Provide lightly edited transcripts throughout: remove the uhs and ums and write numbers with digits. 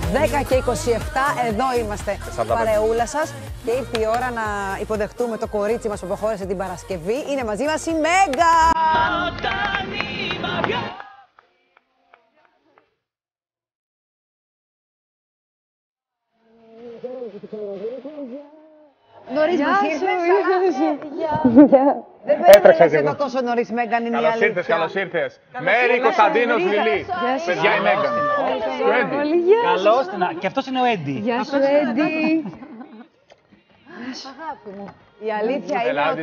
10 και 27, εδώ είμαστε παρεούλα σας και ήρθε η ώρα να υποδεχτούμε το κορίτσι μας που αποχώρησε την Παρασκευή. Είναι μαζί μας η Μέγκα! Νωρίς μας ήρθες, δεν περίμενες εδώ τόσο νωρίς, Μέγαν, είναι η αλήθεια. Καλώς ήρθες. Μέρη Κωνσταντίνος Λιλή. Παιδιά η Μέγαν. Καλώς, και αυτός είναι ο Έντι. Γεια σου, Έντι. Αγάπη μου. Η αλήθεια είναι Ελλάδη, ότι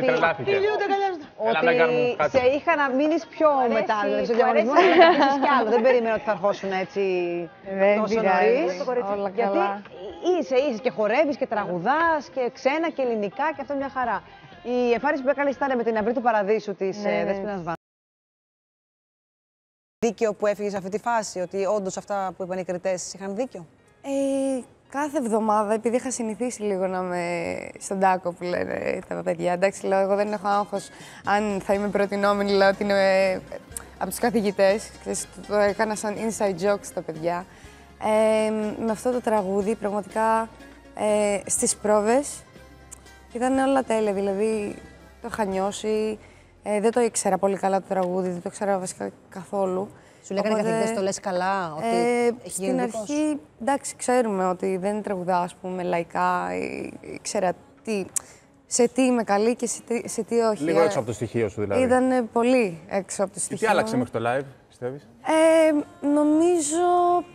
σε είχα να μείνεις πιο μετά, δηλαδή στο διαγωνισμό να καθίσεις κι άλλο. Δεν περίμενα ότι θα αρχώσουν έτσι τόσο νωρίς. Όλα Γιατί καλά. είσαι και χορεύεις και τραγουδάς και ξένα και ελληνικά και αυτό μια χαρά. Η εμφάνιση που έκανες ήταν με την Αυρή του Παραδείσου της Δέσποινας Βάνου. Δίκαιο που έφυγες σε αυτή τη φάση, ότι όντως αυτά που είπαν οι κριτές είχαν δίκιο? Κάθε εβδομάδα, επειδή είχα συνηθίσει λίγο να είμαι στον τάκο που λένε τα παιδιά, εντάξει, λέω, εγώ δεν έχω άγχος αν θα είμαι προτινόμενη, λέω ότι είναι από τους καθηγητές. Το έκανα σαν inside jokes στα παιδιά. Με αυτό το τραγούδι, πραγματικά, στις πρόβες, ήταν όλα τέλεια, δηλαδή το είχα νιώσει. Δεν το ήξερα πολύ καλά το τραγούδι, δεν το ήξερα βασικά καθόλου. Σου λέγανε οι καθηγητές, το λες καλά, ότι έχει γίνει στην αρχή, εντάξει, ξέρουμε ότι δεν τραγουδάω, ας πούμε, λαϊκά, ήξερα σε τι είμαι καλή και σε τι όχι. Λίγο έξω από το στοιχείο σου δηλαδή. Ήταν πολύ έξω από το στοιχείο. Τι άλλαξε μέχρι το live, πιστεύεις? Νομίζω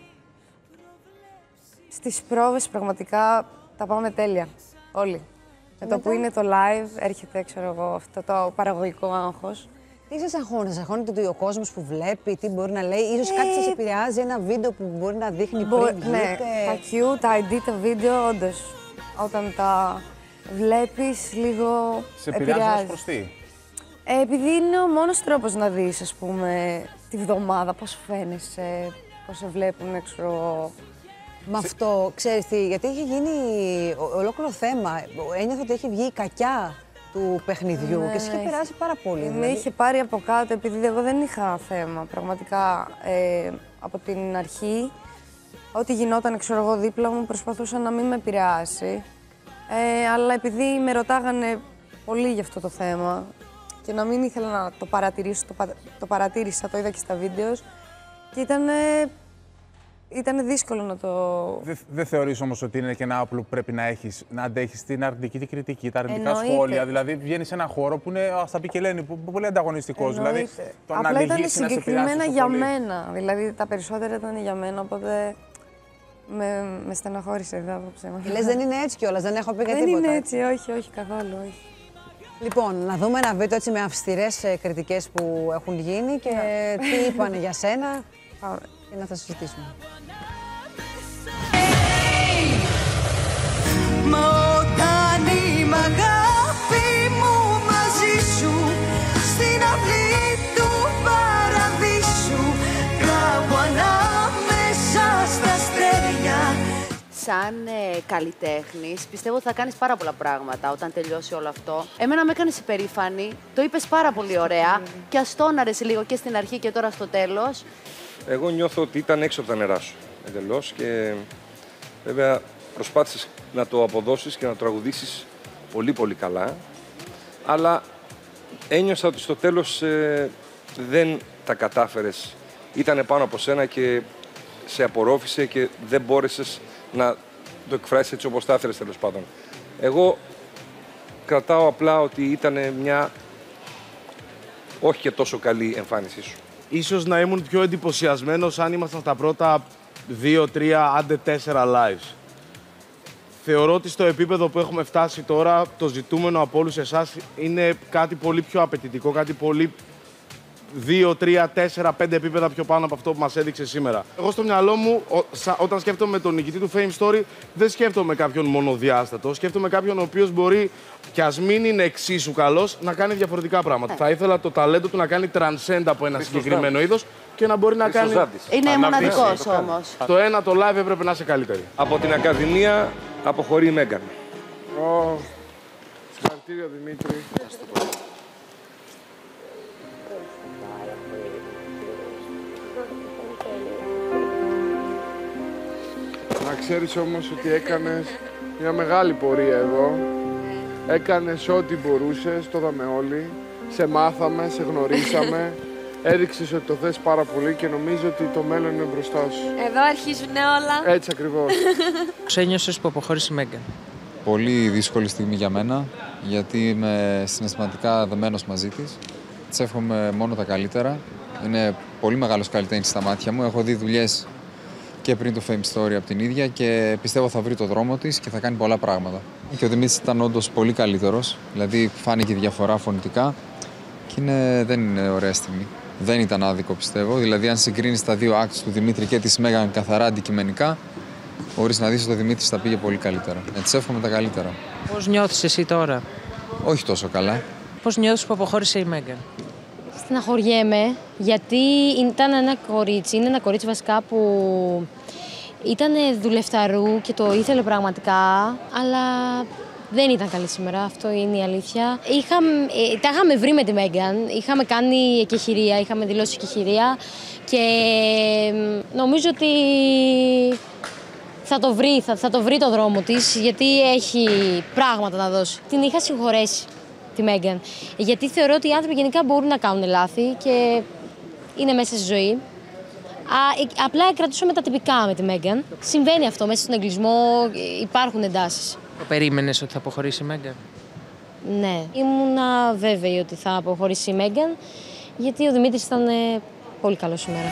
στις πρόβες πραγματικά τα πάμε τέλεια, όλοι. Με το που είναι το live έρχεται, ξέρω εγώ, αυτό το παραγωγικό άγχος. Τι σας αγχώνει, αγχώνεται ότι ο κόσμος που βλέπει, τι μπορεί να λέει, ίσως κάτι σας επηρεάζει, ένα βίντεο που μπορεί να δείχνει πριν βγείτε? Ναι, τα Q, τα ID, τα βίντεο, όντως, όταν τα βλέπεις λίγο Σε επηρεάζει προς τι? Επειδή είναι ο μόνος τρόπος να δεις, ας πούμε, τη βδομάδα, πώς φαίνεσαι, πώς σε βλέπουν, ξέρω. Με αυτό, ξέρεις τι, γιατί είχε γίνει ολόκληρο θέμα. Ένιωθα ότι έχει βγει η κακιά του παιχνιδιού και σε είχε περάσει πάρα πολύ. Με είχε πάρει από κάτω, επειδή εγώ δεν είχα θέμα. Πραγματικά, από την αρχή, ό,τι γινόταν, ξέρω εγώ, δίπλα μου, προσπαθούσα να μην με επηρεάσει. Αλλά επειδή με ρωτάγανε πολύ για αυτό το θέμα και να μην ήθελα να το παρατηρήσω, το παρατήρησα, το είδα και στα βίντεο και ήταν δύσκολο να το... Δεν θεωρείς όμως ότι είναι και ένα όπλο που πρέπει να έχεις, να αντέχεις την αρνητική κριτική, τα αρνητικά σχόλια? Δηλαδή, βγαίνεις σε ένα χώρο που είναι, ας τα πει και Ελένη, πολύ ανταγωνιστικός. Δηλαδή, το απλά να ήταν λυγίσει, να σε επηρεάσει συγκεκριμένα τόσο για πολύ. μένα. Δηλαδή, τα περισσότερα ήταν για μένα, οπότε με στεναχώρησε εδώ απόψε. Λες, δεν είναι έτσι κιόλας, δεν έχω πει για τίποτα. Δεν είναι έτσι, όχι, καθόλου, όχι. Λοιπόν, να δούμε ένα βίντεο έτσι με αυστηρές κριτικές που έχουν γίνει και τι είπανε για σένα. Πάμε. Και να τα συζητήσουμε. Μα όταν είμαι αγάπη μου μαζί σου, στην αυλή του παραδείσου, κάπου ανάμεσα στα αστέρια. Σαν καλλιτέχνης, πιστεύω ότι θα κάνεις πάρα πολλά πράγματα όταν τελειώσει όλο αυτό. Εμένα με έκανες υπερήφανη, το είπες πάρα πολύ ωραία και ας τόναρες λίγο και στην αρχή και τώρα στο τέλος. Εγώ νιώθω ότι ήταν έξω από τα νερά σου, εντελώς, και βέβαια προσπάθησες να το αποδώσεις και να το τραγουδήσεις πολύ πολύ καλά, αλλά ένιωσα ότι στο τέλος δεν τα κατάφερες. Ήτανε πάνω από σένα και σε απορρόφησε και δεν μπόρεσες να το εκφράσεις έτσι όπως θα ήθελες, τέλος πάντων. Εγώ κρατάω απλά ότι ήταν μια όχι και τόσο καλή εμφάνισή σου. Ίσως να ήμουν πιο εντυπωσιασμένος αν ήμασταν στα πρώτα 2, 3, άντε 4 lives. Θεωρώ ότι στο επίπεδο που έχουμε φτάσει τώρα, το ζητούμενο από όλους εσάς είναι κάτι πολύ πιο απαιτητικό, κάτι πολύ 2, 3, 4, 5 επίπεδα πιο πάνω από αυτό που μας έδειξε σήμερα. Εγώ στο μυαλό μου, όταν σκέφτομαι τον νικητή του Fame Story, δεν σκέφτομαι κάποιον μονοδιάστατο. Σκέφτομαι κάποιον ο οποίος μπορεί, κι ας μην είναι εξίσου καλός, να κάνει διαφορετικά πράγματα. Θα ήθελα το ταλέντο του να κάνει transcend από ένα συγκεκριμένο είδος και να μπορεί να κάνει. Είναι μοναδικός όμως. Το ένα το live έπρεπε να είσαι καλύτερη. Από την Ακαδημία αποχωρεί η Μέγαν. Συγχαρητήρια, Δημήτρη. Να ξέρεις όμως ότι έκανες μια μεγάλη πορεία εδώ. Έκανες ό,τι μπορούσες, το είδαμε όλοι. Σε μάθαμε, σε γνωρίσαμε. Έδειξες ότι το θες πάρα πολύ και νομίζω ότι το μέλλον είναι μπροστά σου. Εδώ αρχίζουν όλα. Έτσι ακριβώς. Πώς ένιωσες που αποχώρησε η Μέγκαν? Πολύ δύσκολη στιγμή για μένα, γιατί είμαι συναισθηματικά δεμένος μαζί της. Της εύχομαι μόνο τα καλύτερα. Είναι πολύ μεγάλος καλλιτέχνης στα μάτια μου. Έχω δει δουλειές και πριν το Fame Story από την ίδια και πιστεύω θα βρει το δρόμο της και θα κάνει πολλά πράγματα. Και ο Δημήτρης ήταν όντως πολύ καλύτερος, δηλαδή φάνηκε η διαφορά φωνητικά και δεν είναι ωραία στιγμή. Δεν ήταν άδικο, πιστεύω. Δηλαδή, αν συγκρίνεις τα δύο acts του Δημήτρη και της Μέγκαν καθαρά αντικειμενικά, μπορείς να δεις ότι ο Δημήτρης τα πήγε πολύ καλύτερα. Της εύχομαι τα καλύτερα. Πώς νιώθεις εσύ τώρα? Όχι τόσο καλά. Πώς νιώθεις που αποχώρησε η Μέγκαν? Στεναχωριέμαι, γιατί ήταν ένα κορίτσι, είναι ένα κορίτσι βασικά που ήταν δουλευταρού και το ήθελε πραγματικά, αλλά δεν ήταν καλή σήμερα, αυτό είναι η αλήθεια. Τα είχαμε βρει με τη Μέγκαν, είχαμε κάνει εκεχηρία, είχαμε δηλώσει εκεχηρία και νομίζω ότι θα το βρει το δρόμο της, γιατί έχει πράγματα να δώσει. Την είχα συγχωρέσει τη Μέγκαν, γιατί θεωρώ ότι οι άνθρωποι γενικά μπορούν να κάνουν λάθη και είναι μέσα στη ζωή. Απλά κρατούσαμε τα τυπικά με τη Μέγκαν. Συμβαίνει αυτό μέσα στον εγκλισμό, υπάρχουν εντάσεις. Το περίμενες ότι θα αποχωρήσει η Μέγκαν? Ναι, ήμουνα βέβαιη ότι θα αποχωρήσει η Μέγκαν, γιατί ο Δημήτρης ήταν πολύ καλός σήμερα.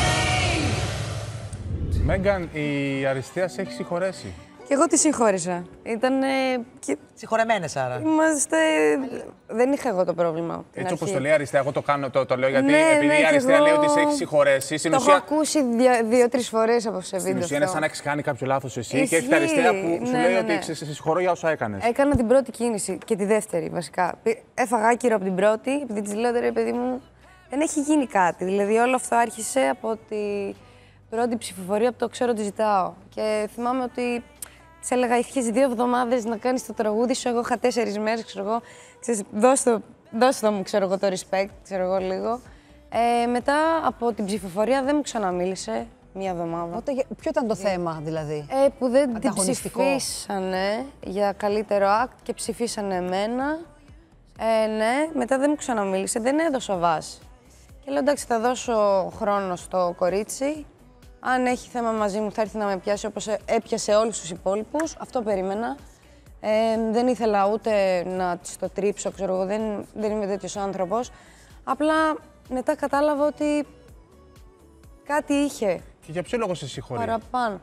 Μέγκαν, η αριστεία σε έχει συγχωρέσει. Και εγώ τη συγχώρησα. Ήτανε... Συγχωρεμένες άρα. Δεν είχα εγώ το πρόβλημα. Έτσι όπως το λέει η αριστεία, εγώ το λέω γιατί Ναι, επειδή η αριστεία λέει ότι σε έχει συγχωρέσει. Το έχω ακούσει 2-3 φορές από σε βίντεο. Στην ουσία είναι σαν να έχεις κάνει κάποιο λάθος εσύ και έχει τα αριστεία που σου λέει ότι σε συγχωρώ για όσα έκανες. Έκανα την πρώτη κίνηση και τη δεύτερη βασικά. Έφαγα άκυρο από την πρώτη, επειδή της λέω ρε παιδί μου, δεν έχει γίνει κάτι. Δηλαδή όλο αυτό άρχισε από την πρώτη ψηφοφορία που το ξέρω τι ζητάω. Και θυμάμαι ότι της έλεγα, είχες 2 εβδομάδες να κάνεις το τραγούδι σου, εγώ είχα 4 μέρες, ξέρω εγώ. Δώστε μου, ξέρω εγώ, το respect, ξέρω εγώ λίγο. Μετά από την ψηφοφορία δεν μου ξαναμίλησε 1 εβδομάδα. Ποιο ήταν το θέμα, δηλαδή? Που δεν την ψηφίσανε για καλύτερο act και ψηφίσανε εμένα. Ναι, μετά δεν μου ξαναμίλησε, δεν έδωσα βάση. Και λέω, εντάξει, θα δώσω χρόνο στο κορίτσι. Αν έχει θέμα μαζί μου, θα έρθει να με πιάσει όπως έπιασε όλους τους υπόλοιπους. Αυτό περίμενα. Δεν ήθελα ούτε να της το τρίψω, ξέρω εγώ, δεν είμαι τέτοιος άνθρωπος. Απλά μετά κατάλαβα ότι κάτι είχε. Και για ποιο λόγο σε συγχωρεί? Παραπάνω.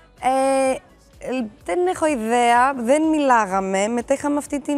Δεν έχω ιδέα, δεν μιλάγαμε. Μετά είχαμε αυτή την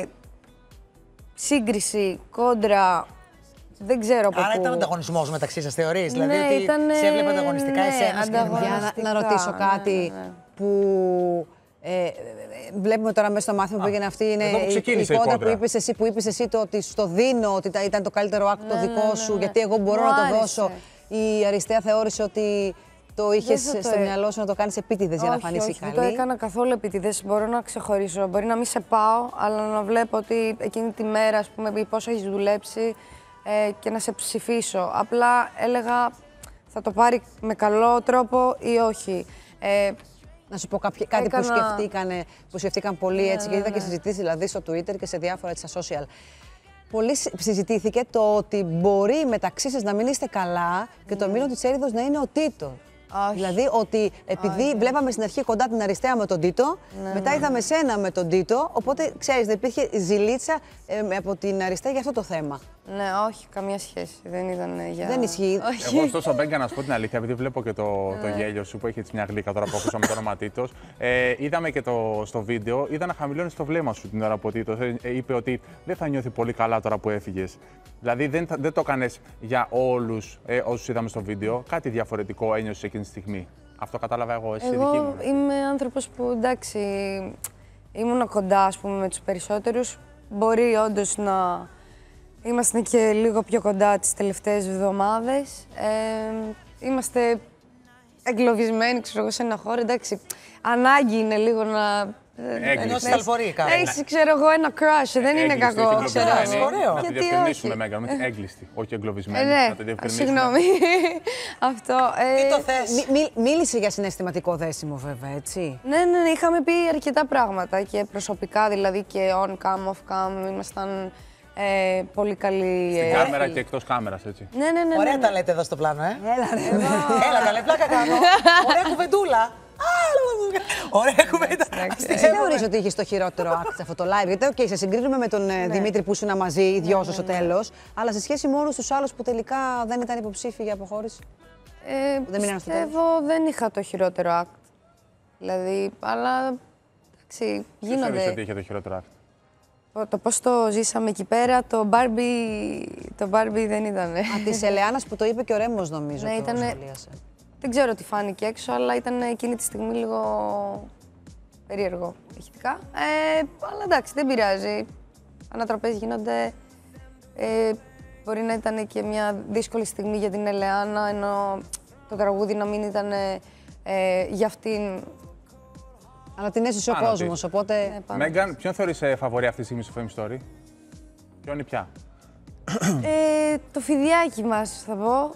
σύγκριση, κόντρα. Δεν ξέρω από Άρα πού. ήταν ανταγωνισμός μεταξύ σας, θεωρείς? Ναι, δηλαδή ότι σε έβλεπε ανταγωνιστικά εσένα Για να ρωτήσω κάτι που βλέπουμε τώρα μέσα στο μάθημα που έγινε αυτή. Είναι η κόντρα που είπες εσύ, το ότι στο δίνω, ότι ήταν το καλύτερο act το δικό σου, γιατί εγώ μπορώ να το δώσω. Η αριστεία θεώρησε ότι το είχες στο μυαλό σου να το κάνεις επίτηδες για να φανείς καλή. Δεν το έκανα καθόλου επίτηδες. Μπορώ να ξεχωρίσω. Μπορεί να μην σε πάω, αλλά να βλέπω ότι εκείνη τη μέρα, ας πούμε, πόσο έχεις δουλέψει και να σε ψηφίσω. Απλά έλεγα θα το πάρει με καλό τρόπο ή όχι. Να σου πω κάτι που σκεφτήκαν πολλοί έτσι, και είδα και συζητήσει δηλαδή στο Twitter και σε διάφορα έτσι, στα social. Πολύ συζητήθηκε το ότι μπορεί μεταξύ σας να μην είστε καλά και το μήλο της έρηδος να είναι ο Τίτο. Δηλαδή ότι επειδή βλέπαμε στην αρχή κοντά την αριστεία με τον Τίτο, μετά είδαμε σένα με τον Τίτο, οπότε ξέρεις, δεν υπήρχε ζηλίτσα από την αριστεία για αυτό το θέμα. Ναι, όχι, καμία σχέση. Δεν ήταν για... Δεν ισχύει. Εγώ ωστόσο, Μέγκαν, να σου πω την αλήθεια, επειδή βλέπω και το γέλιο σου που έχει έτσι μια γλύκα τώρα που ακούσαμε το όνομα Τίτος. Είδαμε και στο βίντεο, είδα να χαμηλώνει το βλέμμα σου την ώρα που ο Τίτος είπε ότι δεν θα νιώθει πολύ καλά τώρα που έφυγες. Δηλαδή δεν το έκανες για όλους όσους είδαμε στο βίντεο. Κάτι διαφορετικό ένιωσες εκείνη τη στιγμή. Αυτό κατάλαβα εγώ, εσύ δική μου. Είμαι άνθρωπος που εντάξει, ήμουν κοντά ας πούμε, με τους περισσότερους. Μπορεί όντως να είμαστε και λίγο πιο κοντά τις τελευταίες εβδομάδες. Είμαστε εγκλωβισμένοι, ξέρω εγώ, σε ένα χώρο. Εντάξει, ανάγκη είναι λίγο Ενώ στη ταλπορεί κάπου. Έχεις, ξέρω εγώ, ένα crush, δεν είναι κακό. Ωραίο. Να το διευκρινίσουμε, Μέγαν, ότι έγκλειστη, όχι εγκλωβισμένη. Ναι, Να το διευκρινίσουμε. συγγνώμη. Αυτό. Τι το θες. Μίλησε για συναισθηματικό δέσιμο, βέβαια, έτσι. Ναι, είχαμε πει αρκετά πράγματα και προσωπικά, δηλαδή και on cam, off cam, ήμασταν πολύ καλοί. Στην κάμερα και εκτός κάμερας, έτσι. Ναι. Ωραία τα λέτε εδώ στο πλάνο, Έλα, ρε. Έλα, καλέ, πλάκα κάνω. Ωραία κουβεντούλα. Ωραία κουβέντα. Δεν θεωρείς ότι είχες το χειρότερο act σε αυτό το live? Γιατί, σε συγκρίνουμε με τον Δημήτρη που ήσουν μαζί, οι δυο σας στο τέλος, αλλά σε σχέση με όλους τους άλλους που τελικά δεν ήταν υποψήφιοι για αποχώρηση. Πιστεύω δεν είχα το χειρότερο act. Δηλαδή, αλλά εντάξει, γίνονται. Τι θεωρείς ότι είχε το χειρότερο act? Το πώς το ζήσαμε εκεί πέρα, το Barbie δεν ήταν. Της Ελεάνας που το είπε και ο Ρέμος, νομίζω. Ναι, ήταν. Δεν ξέρω τι φάνηκε έξω, αλλά ήταν εκείνη τη στιγμή λίγο περίεργο ηχητικά. Αλλά εντάξει, δεν πειράζει. Ανατροπές γίνονται. Μπορεί να ήταν και μια δύσκολη στιγμή για την Ελεάνα, ενώ το τραγούδι να μην ήταν για αυτήν. Αλλά την έζησε ο κόσμος, οπότε... Μέγαν, ποιον θεωρείς φαβορί αυτή τη στιγμή στο Fame Story? Ποιον ή ποια? Το φιδιάκι μας, θα πω.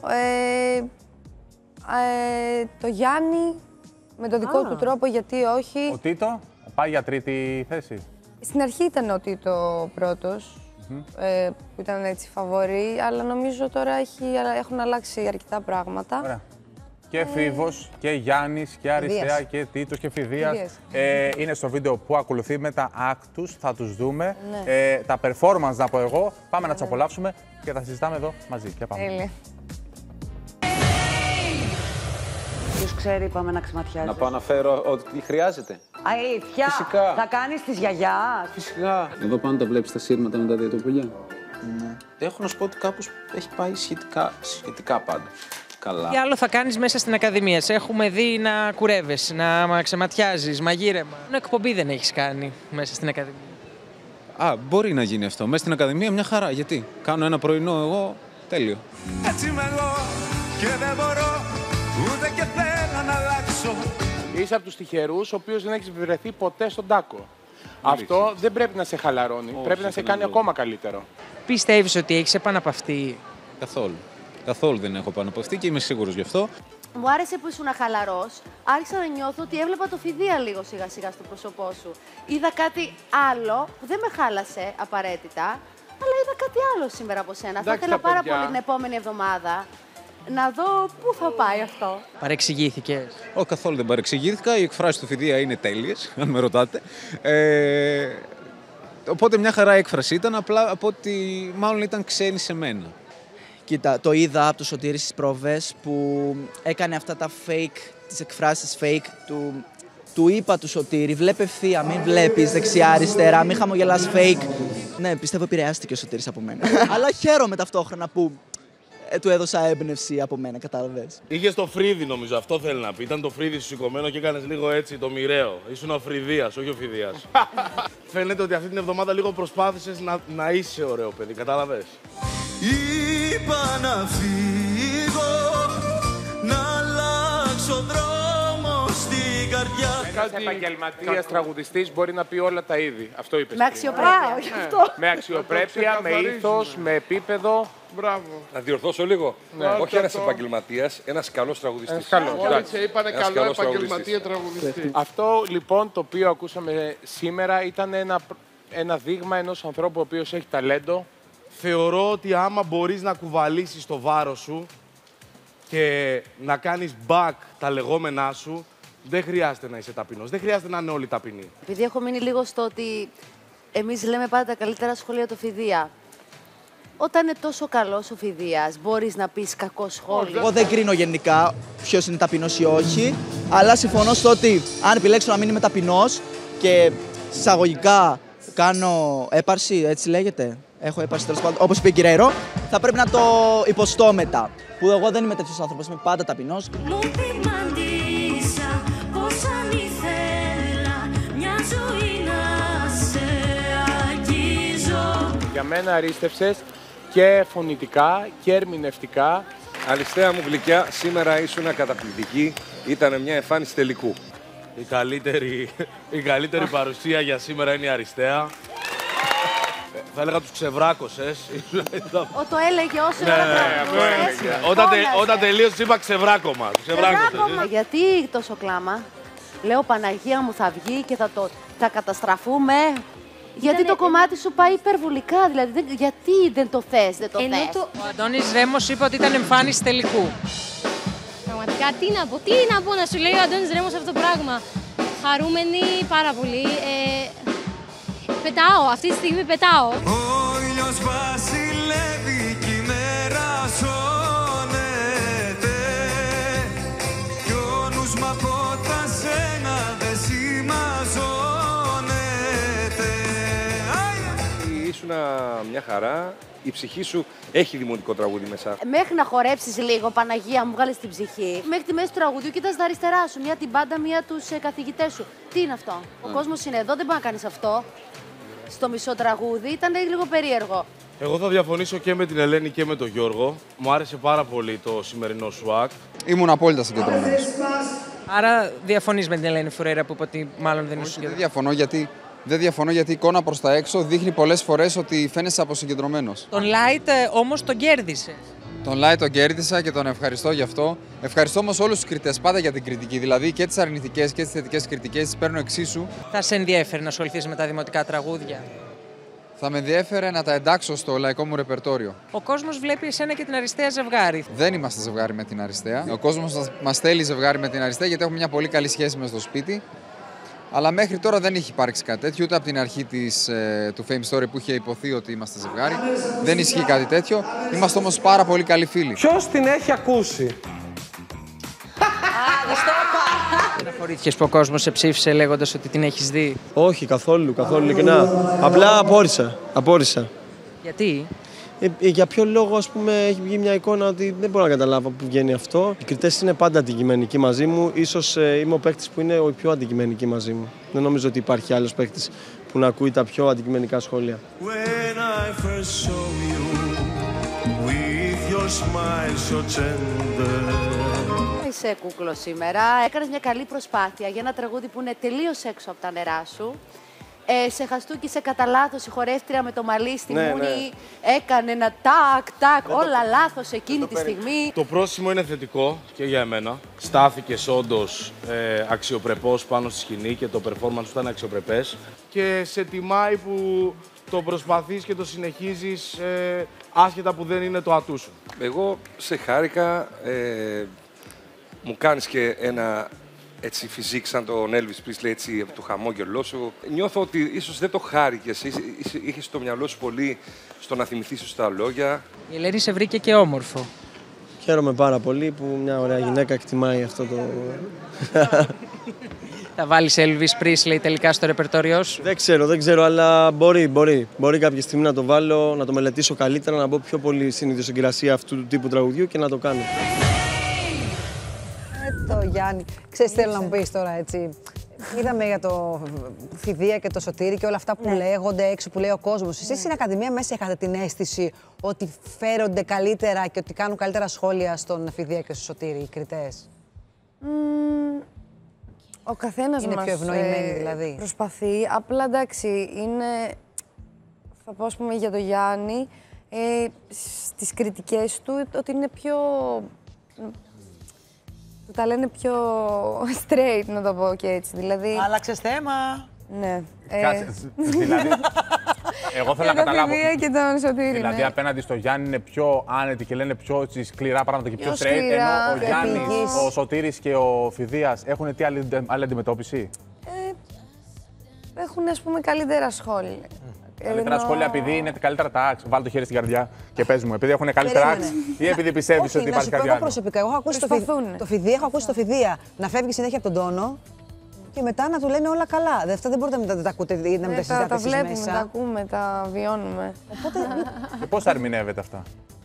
Το Γιάννη, με το δικό του τρόπο, γιατί όχι. Ο Τίτο, πάει για τρίτη θέση. Στην αρχή ήταν ο Τίτο πρώτος, που ήταν έτσι φαβορί, αλλά νομίζω τώρα έχουν αλλάξει αρκετά πράγματα. Ωραία. Και Φίβος και Γιάννης και Αριστεία και Τίτος και Φιδίας. Είναι στο βίντεο που ακολουθεί με τα act τους, θα τους δούμε. Ναι. Τα performance να πω εγώ, πάμε να τους απολαύσουμε και θα συζητάμε εδώ μαζί. Και πάμε. Τέλεια. Ποιος ξέρει, πάμε να ξεματιάζει. Να πάω να φέρω ό,τι χρειάζεται. Αλήθεια, φυσικά. Θα κάνεις της γιαγιάς. Φυσικά. Εδώ πάνω τα βλέπεις τα σύρματα με τα διατοπουλιά. Ναι. Έχω να σου πω ότι κάπως έχει πάει σχετικά πάντα. Καλά. Τι άλλο θα κάνεις μέσα στην Ακαδημία? Σε έχουμε δει να κουρεύεσαι, να ξεματιάζεις, μαγείρεμα. Εκπομπή δεν έχεις κάνει μέσα στην Ακαδημία. Μπορεί να γίνει αυτό. Μέσα στην Ακαδημία μια χαρά. Γιατί? Κάνω ένα πρωινό εγώ, τέλειο. Έτσι είμαι εγώ και δεν μπορώ ούτε και θέλω να αλλάξω. Είσαι από τους τυχερούς ο οποίος δεν έχεις βρεθεί ποτέ στον τάκο. Αυτό δεν πρέπει να σε χαλαρώνει, πρέπει να σε κάνει ακόμα καλύτερο. Πιστεύεις ότι έχεις επαναπαυτεί? Καθόλου. Καθόλου δεν έχω επαναπαυτεί και είμαι σίγουρος γι' αυτό. Μου άρεσε που ήσουν χαλαρός. Άρχισα να νιώθω ότι έβλεπα το Φιδία λίγο σιγά σιγά στο πρόσωπό σου. Είδα κάτι άλλο που δεν με χάλασε απαραίτητα, αλλά είδα κάτι άλλο σήμερα από σένα. Θα ήθελα πάρα πολύ την επόμενη εβδομάδα να δω πού θα πάει αυτό. Παρεξηγήθηκες? Όχι, καθόλου δεν παρεξηγήθηκα. Οι εκφράσεις του Φιδία είναι τέλειες, αν με ρωτάτε. Οπότε μια χαρά έκφραση ήταν, απλά από ότι μάλλον ήταν ξένη σε μένα. Κοίτα, το είδα από το Σωτήρη στις πρόβες που έκανε αυτά τα fake, τις εκφράσεις fake του είπα του Σωτήρη, βλέπει ευθεία, μην βλέπεις δεξιά-αριστερά, μην χαμογελάς fake. Ναι, πιστεύω επηρεάστηκε ο Σωτήρης από μένα. Αλλά χαίρομαι ταυτόχρονα που του έδωσα έμπνευση από μένα, κατάλαβες. Είχες το Φρύδι, νομίζω, αυτό θέλει να πει. Ήταν το Φρύδι σου σηκωμένο και έκανες λίγο έτσι το μοιραίο. Ήσουν ο Φρυδίας, όχι ο Φιδίας. Φαίνεται ότι αυτή την εβδομάδα λίγο προσπάθησες να είσαι ωραίο παιδί, κατάλαβες. Είπα να φύγω, να αλλάξω δρόμο στην καρδιά. Ένας επαγγελματίας τραγουδιστής μπορεί να πει όλα τα είδη. Αυτό είπες. Με αξιοπρέπεια. Με αξιοπρέπεια, με ήθος, με επίπεδο. Μπράβο. Να διορθώσω λίγο. Ναι. Όχι ένας επαγγελματίας, ένας καλός τραγουδιστής. Είπανε καλό επαγγελματία τραγουδιστή. Αυτό λοιπόν το οποίο ακούσαμε σήμερα ήταν ένα δείγμα ενός ανθρώπου ο οποίος έχει ταλέντο. Θεωρώ ότι άμα μπορείς να κουβαλήσεις το βάρος σου και να κάνεις back τα λεγόμενά σου, δεν χρειάζεται να είσαι ταπεινός. Δεν χρειάζεται να είναι όλοι ταπεινοί. Επειδή έχω μείνει λίγο στο ότι εμείς λέμε πάντα τα καλύτερα σχόλια του Φιδία. Όταν είναι τόσο καλός ο Φιδίας, μπορείς να πεις κακό σχόλιο? Εγώ δεν κρίνω γενικά ποιος είναι ταπεινός ή όχι, αλλά συμφωνώ στο ότι αν επιλέξω να μην είμαι ταπεινός και εισαγωγικά κάνω έπαρση, έτσι λέγεται. Έχω έπαρση τέλος πάντων, όπως είπε η Κυραίρο, θα πρέπει να το υποστώ μετά. Που εγώ δεν είμαι τέτοιος άνθρωπος, είμαι πάντα ταπεινός. Για μένα αρίστευσες και φωνητικά και ερμηνευτικά. Αριστεία μου γλυκιά, σήμερα ήσουν καταπληκτική. Ήταν μια εμφάνιση τελικού. Η καλύτερη παρουσία για σήμερα είναι η Αριστεία. Θα έλεγα τους ξεβράκωσες. Το έλεγε όσο ώρα Όταν τελείωσε είπα ξεβράκωμα. Γιατί τόσο κλάμα? Λέω Παναγία μου θα βγει και θα καταστραφούμε. Γιατί το κομμάτι σου πάει υπερβολικά, δηλαδή γιατί δεν το θες, δεν το θες. Ο Αντώνης Ρέμος είπε ότι ήταν εμφάνιση τελικού. Πραγματικά τι να πω να σου λέει ο Αντώνης Ρέμος αυτό το πράγμα. Χαρούμενη πάρα πολύ. Πετάω, αυτή τη στιγμή πετάω. Ο ήλιος βασιλεύει κι η μέρα σώνεται κι ο νους μ' από τα σένα δεν σημαζώνεται. Ήσουνα μια χαρά. Η ψυχή σου έχει δημοτικό τραγούδι μέσα. Μέχρι να χορέψεις λίγο, Παναγία μου, βγάλεις την ψυχή. Μέχρι τη μέση του τραγουδιού κοίτας τα αριστερά σου. Μία την πάντα, μία τους καθηγητές σου. Τι είναι αυτό? Ο κόσμος είναι εδώ, δεν μπορεί να κάνεις αυτό. Στο μισό τραγούδι ήταν λίγο περίεργο. Εγώ θα διαφωνήσω και με την Ελένη και με τον Γιώργο. Μου άρεσε πάρα πολύ το σημερινό σου act. Ήμουν απόλυτα συγκεντρωμένος. Άρα διαφωνείς με την Ελένη Φουρέιρα που είπε ότι μάλλον δεν είναι συγκεντρωμένος? Δεν διαφωνώ γιατί η εικόνα προς τα έξω δείχνει πολλές φορές ότι φαίνεσαι αποσυγκεντρωμένος. Τον Light όμως τον κέρδισε. Τον Light τον κέρδισα και τον ευχαριστώ γι' αυτό. Ευχαριστώ όμως όλους τους κριτές πάντα για την κριτική. Δηλαδή και τις αρνητικές και τις θετικές κριτικές τις παίρνω εξίσου. Θα σε ενδιέφερε να ασχοληθείς με τα δημοτικά τραγούδια? Θα με ενδιέφερε να τα εντάξω στο λαϊκό μου ρεπερτόριο. Ο κόσμος βλέπει εσένα και την Αριστεία ζευγάρι. Δεν είμαστε ζευγάρι με την Αριστεία. Ο κόσμος μας θέλει ζευγάρι με την Αριστεία γιατί έχουμε μια πολύ καλή σχέση μες στο σπίτι. Αλλά μέχρι τώρα δεν έχει υπάρξει κάτι τέτοιο, ούτε από την αρχή του Fame Story που είχε υποθεί ότι είμαστε ζευγάρι. Δεν ισχύει κάτι τέτοιο. Είμαστε όμως πάρα πολύ καλοί φίλοι. Ποιος την έχει ακούσει? Στεναχωρήθηκες που ο κόσμος σε ψήφισε λέγοντας ότι την έχεις δει? Όχι, καθόλου ειλικρινά. Απλά απόρρισα. Γιατί? Για ποιο λόγο, ας πούμε, έχει βγει μια εικόνα ότι δεν μπορώ να καταλάβω που βγαίνει αυτό. Οι κριτές είναι πάντα αντικειμενικοί μαζί μου. Ίσως είμαι ο παίκτης που είναι ο πιο αντικειμενική μαζί μου. Δεν νομίζω ότι υπάρχει άλλος παίκτης που να ακούει τα πιο αντικειμενικά σχόλια. Είσαι κούκλο σήμερα. Έκανες μια καλή προσπάθεια για ένα τραγούδι που είναι τελείως έξω από τα νερά σου. Σε χαστούκισε κατά λάθος η χορεύτρια με το μαλλί στη μούνη. Έκανε ένα τάκ, όλα λάθος εκείνη τη στιγμή. Το πρόσημο είναι θετικό και για εμένα. Στάθηκες όντως αξιοπρεπώς πάνω στη σκηνή και το performance ήταν αξιοπρεπές. Και σε τιμάει που το προσπαθείς και το συνεχίζεις άσχετα που δεν είναι το ατού σου. Εγώ σε χάρηκα. Μου κάνεις και ένα έτσι φυσικ σαν τον Elvis Presley, έτσι από το χαμόγελό σου. Νιώθω ότι ίσως δεν το χάρηκες, είχες στο μυαλό σου πολύ στο να θυμηθείς τα λόγια. Η Ελένη σε βρήκε και όμορφο. Χαίρομαι πάρα πολύ που μια ωραία γυναίκα εκτιμάει αυτό το... Θα βάλεις Elvis Presley τελικά στο ρεπερτόριό σου? Δεν ξέρω, αλλά μπορεί κάποια στιγμή να το βάλω, να το μελετήσω καλύτερα, να μπω πιο πολύ στην ιδιοσυγκρασία αυτού του τύπου τραγουδιού και να το κάνω. Το Γιάννη, ξέρεις τι θέλω να μου πεις τώρα, έτσι. Είδαμε για το Φιδία και το Σωτήρι και όλα αυτά που λέγονται έξω, που λέει ο κόσμος. Εσείς στην Ακαδημία μέσα είχατε την αίσθηση ότι φέρονται καλύτερα και ότι κάνουν καλύτερα σχόλια στον Φιδία και στο Σωτήρι οι κριτές? Ο καθένας είναι μας πιο ευνοημένοι δηλαδή. Προσπαθεί. Απλά εντάξει, είναι, θα πω ας πούμε για το Γιάννη, στις κριτικές του ότι είναι πιο... τα λένε πιο straight, να το πω και έτσι. Δηλαδή... Άλλαξες θέμα. Ναι. Δηλαδή, εγώ θέλω να καταλάβω. Και τον Σωτήρη, δηλαδή, απέναντι στο Γιάννη είναι πιο άνετοι και λένε πιο σκληρά πράγματα και πιο straight. Ενώ ο Γιάννης, ο Σωτήρης και ο Φιδίας έχουν τι άλλη αντιμετώπιση? Έχουν, ας πούμε, καλύτερα σχόλια. Καλύτερα σχόλια επειδή είναι καλύτερα τα άξ. Βάλε το χέρι στην καρδιά και πες μου, επειδή έχουν καλύτερα άξ ή επειδή πιστεύεις ότι υπάρχει κάτι άλλο? Εγώ προσωπικά, έχω ακούσει το Φιδία, έχω ακούσει το Φιδία να φεύγει συνέχεια από τον τόνο και μετά να του λένε όλα καλά. Αυτά δεν μπορείτε να τα ακούτε, να μην τα συζητάτε εσείς μέσα. Τα βλέπουμε, τα ακούμε, τα βιώνουμε. Οπότε... Και πώς τα ερμηνεύετε αυτά?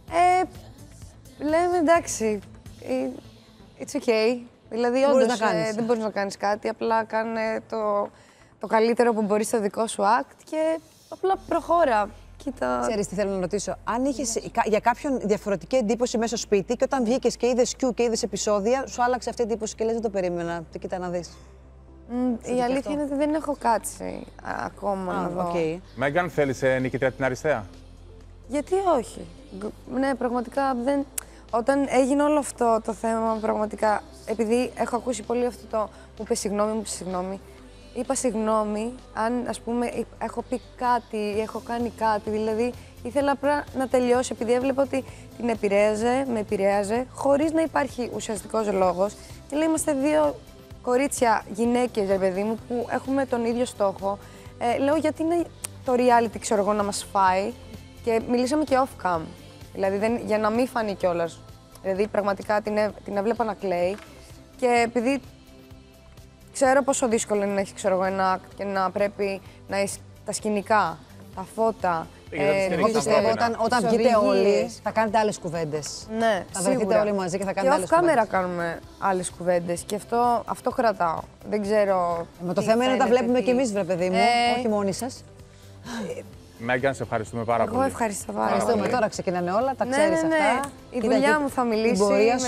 Λέμε εντάξει, it's okay. Δηλαδή όντως δεν μπορείς να κάνεις κάτι, απλά κάνε το καλύτερο που μπορείς στο δικό σου act και απλά προχώρα. Κοίτα. Ξέρεις τι θέλω να ρωτήσω, αν είχες για κάποιον διαφορετική εντύπωση μέσα στο σπίτι και όταν βγήκες και είδες Q και είδες επεισόδια, σου άλλαξε αυτή η εντύπωση και λες δεν το περίμενα, τι κοίτα να δεις? Η αλήθεια είναι ότι δεν έχω κάτσει ακόμα να δω. Μέγκαν, θέλεις νικητή από την Αριστεία? Γιατί όχι. Ναι, πραγματικά δεν... Όταν έγινε όλο αυτό το θέμα, πραγματικά, επειδή έχω ακούσει πολύ αυτό το μου είπε συγγνώμη, είπα συγγνώμη αν, ας πούμε, έχω πει κάτι ή έχω κάνει κάτι, δηλαδή ήθελα απλά να τελειώσει, επειδή έβλεπα ότι την με επηρέαζε, χωρίς να υπάρχει ουσιαστικός λόγος. Και λέει, είμαστε δύο κορίτσια, γυναίκες, ρε παιδί μου, που έχουμε τον ίδιο στόχο. Λέω, γιατί είναι το reality, ξέρω εγώ, να μας φάει. Και μιλήσαμε και off-cam, δηλαδή για να μην φανεί κιόλας. Δηλαδή, πραγματικά την έβλεπα να κλαίει. Και επειδή ξέρω πόσο δύσκολο είναι να έχεις, ξέρω εγώ, ένα act και να πρέπει να έχεις τα σκηνικά, τα φώτα. Εγώ πιστεύω όταν βγείτε όλοι, θα κάνετε άλλες κουβέντες. Ναι, θα βρεθείτε όλοι μαζί και θα κάνετε άλλες κουβέντες. Και off-camera κάνουμε άλλες κουβέντες και αυτό κρατάω. Δεν ξέρω. Μα το θέμα είναι να τα βλέπουμε κι εμείς, βρε παιδί μου, όχι μόνοι σας. Μέγκαν, σε ευχαριστούμε πάρα πολύ. Εγώ ευχαριστώ πάρα πολύ. Ευχαριστούμε. Τώρα ξεκινάνε όλα, τα ξέρεις αυτά. Η δουλειά μου θα μιλήσει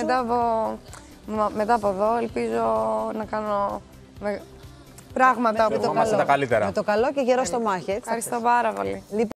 μετά από εδώ. Ελπίζω να κάνω πράγματα. Με το καλό και γερό στο μάχη, έτσι. Ευχαριστώ πάρα πολύ.